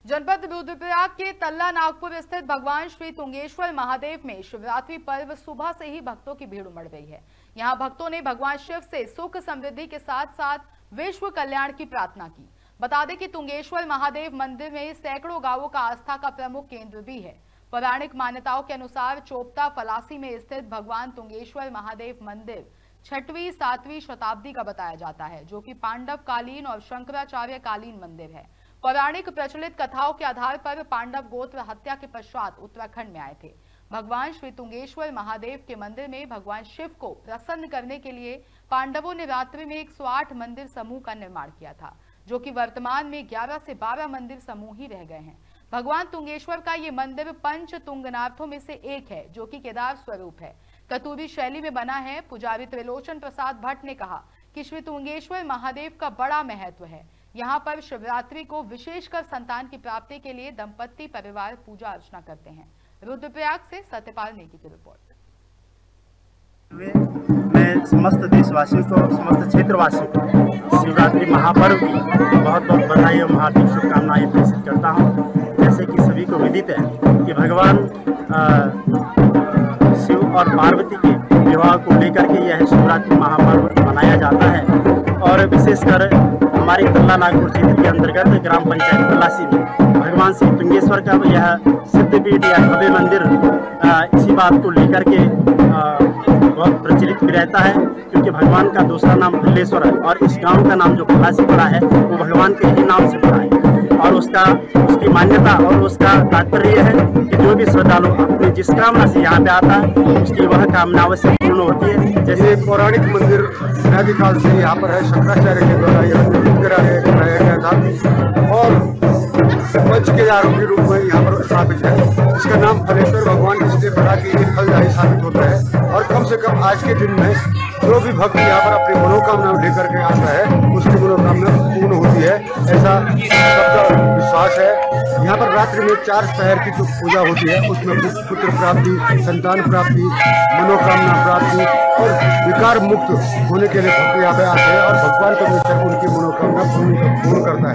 जनपद रुद्रप्रयाग के तल्ला नागपुर स्थित भगवान श्री तुंगेश्वर महादेव में शिवरात्रि पर्व सुबह से ही भक्तों की भीड़ उमड़ गई है। यहां भक्तों ने भगवान शिव से सुख समृद्धि के साथ साथ विश्व कल्याण की प्रार्थना की। बता दें कि तुंगेश्वर महादेव मंदिर में सैकड़ों गांवों का आस्था का प्रमुख केंद्र भी है। पौराणिक मान्यताओं के अनुसार चोपता फलासी में स्थित भगवान तुंगेश्वर महादेव मंदिर 6वीं-7वीं शताब्दी का बताया जाता है, जो कि पांडव कालीन और शंकराचार्य कालीन मंदिर है। पौराणिक प्रचलित कथाओं के आधार पर पांडव गोत्र हत्या के पश्चात उत्तराखंड में आए थे। भगवान श्री तुंगेश्वर महादेव के मंदिर में भगवान शिव को प्रसन्न करने के लिए पांडवों ने रात्रि में 108 मंदिर समूह का निर्माण किया था, जो कि वर्तमान में 11 से 12 मंदिर समूह ही रह गए हैं। भगवान तुंगेश्वर का ये मंदिर पंच तुंगनाथों में से एक है, जो कि केदार स्वरूप है। कतूरी शैली में बना है। पुजारी त्रिलोचन प्रसाद भट्ट ने कहा कि श्री तुंगेश्वर महादेव का बड़ा महत्व है। यहाँ पर शिवरात्रि को विशेषकर संतान की प्राप्ति के लिए दंपत्ति परिवार पूजा अर्चना करते हैं। रुद्रप्रयाग से सत्यपाल नेगी की रिपोर्ट। मैं समस्त देशवासियों को, समस्त क्षेत्रवासियों को शिवरात्रि महापर्व की बहुत बहुत बधाई और हार्दिक शुभकामनाएं प्रेषित करता हूँ। जैसे कि सभी को विदित है कि भगवान शिव और पार्वती के विवाह को लेकर के यह शिवरात्रि महापर्व मनाया जाता है। और विशेषकर हमारे तल्ला नागपुर क्षेत्र के अंतर्गत ग्राम पंचायत तलासी में भगवान श्री तुंगेश्वर का यह सिद्धपीठ या भव्य मंदिर इसी बात को लेकर के बहुत प्रचलित भी रहता है, क्योंकि भगवान का दूसरा नाम भल्लेश्वर है और इस गांव का नाम जो फलासी पड़ा है वो भगवान के ही नाम से पड़ा है। और उसकी मान्यता और उसका तात्पर्य है कि जो भी श्रद्धालु अपनी जिस कामना से यहाँ पे आता है उसकी वह कामना अवश्य पूर्ण होती है। जैसे पौराणिक मंदिर अनादिकाल से यहाँ पर है, शंकराचार्य के द्वारा यह बनाया गया था और पंच केदारों के रूप में यहाँ पर स्थापित है। इसका नाम फलेश्वर भगवान इसलिए पड़ा कि ये फलदायी साबित होता है और कम से कम आज के दिन में जो भी भक्त यहाँ पर अपनी मनोकामना लेकर के आता है उसकी मनोकामना पूर्ण होती है, ऐसा सबका विश्वास है। यहाँ पर रात्रि में 4 पहर की जो पूजा होती है उसमें पुत्र प्राप्ति, संतान प्राप्ति, मनोकामना प्राप्ति और विकार मुक्त होने के लिए भक्त यहाँ पे आते हैं और भगवान परमेश्वर उनकी मनोकामना पूर्ण करता है।